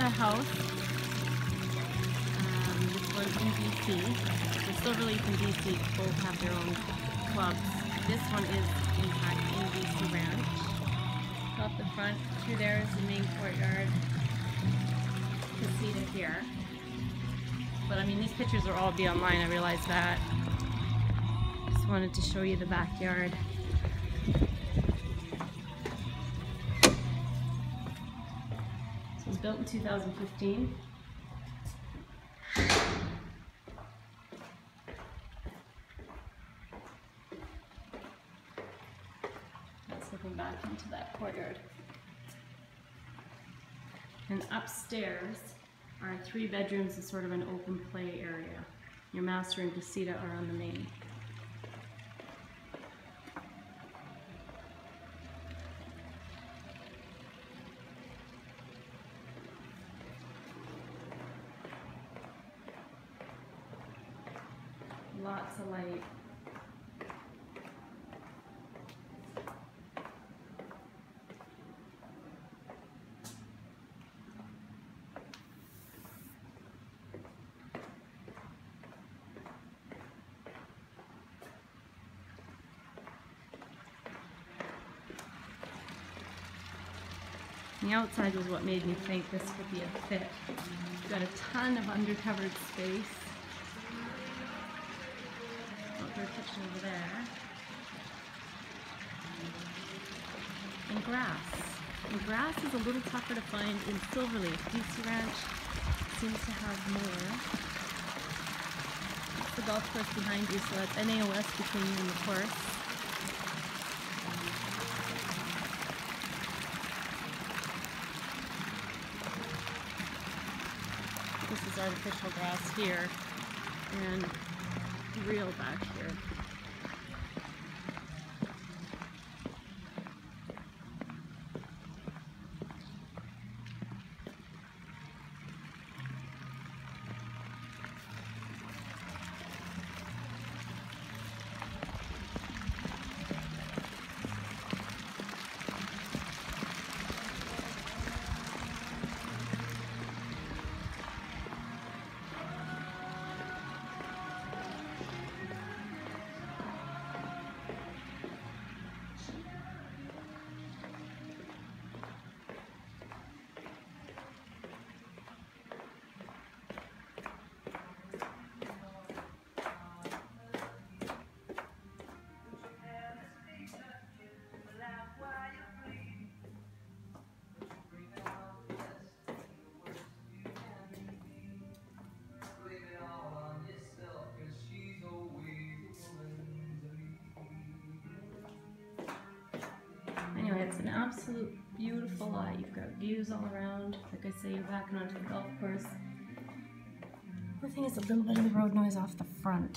the house. This one's in DC. The Silverleaf and DC both have their own clubs. This one is in fact in DC Ranch. Up the front, through there is the main courtyard. Casita here. But I mean, these pictures will all be online, I realize that. Just wanted to show you the backyard. So it was built in 2015. That's looking back into that courtyard. And upstairs are 3 bedrooms and sort of an open play area. Your master and casita are on the main. Lots of light. The outside was what made me think this would be a fit. You've got a ton of undercovered space. Outdoor kitchen over there. And grass. And grass is a little tougher to find in Silverleaf. DC Ranch seems to have more. That's the golf course behind you, so that's NAOS between you and the course. This is artificial grass here, and real back here. Anyway, it's an absolute beautiful lot. You've got views all around. Like I say, you're backing onto the golf course. The thing is a little bit of the road noise off the front.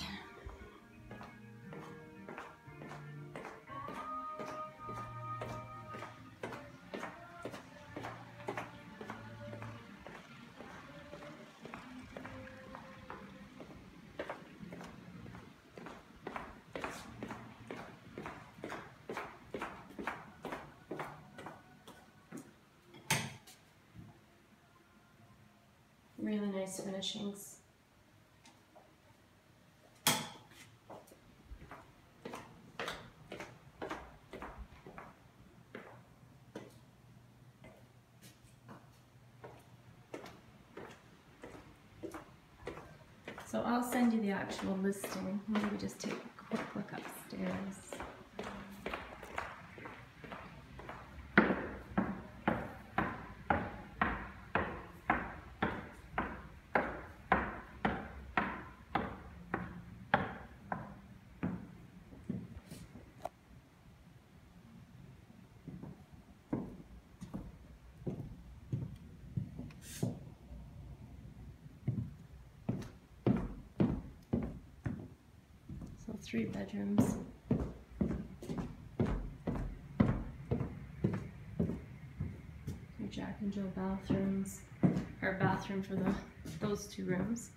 Really nice finishings. So I'll send you the actual listing. Maybe just take a quick look upstairs. So 3 bedrooms. Your Jack and Jill bathrooms, or bathroom for those 2 rooms.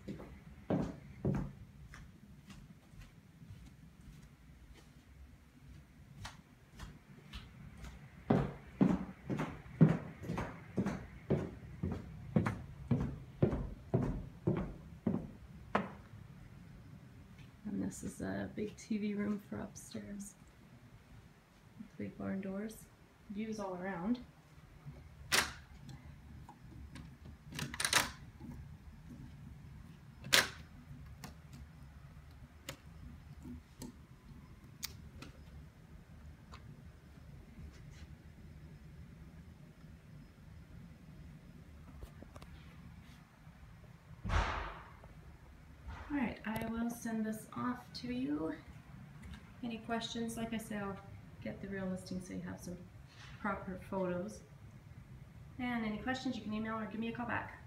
a big TV room for upstairs. Big barn doors. Views all around. Alright, I will send this off to you. Any questions? Like I said, I'll get the real listing so you have some proper photos. And any questions, you can email or give me a call back.